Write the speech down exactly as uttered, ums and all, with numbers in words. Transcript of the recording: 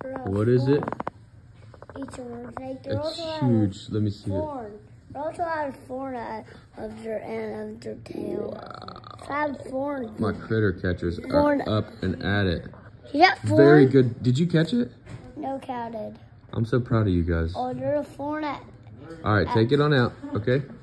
What is it? Each one. Like, It's huge. Let me see thorn. it. They also have thorn at of their end of their tail. Wow. So I have thorn. My critter catchers Thorn. are up and at it. You got thorn? Very good. Did you catch it? No cow did. I'm so proud of you guys. Oh, there's a thorn at. All right, take it on out, okay?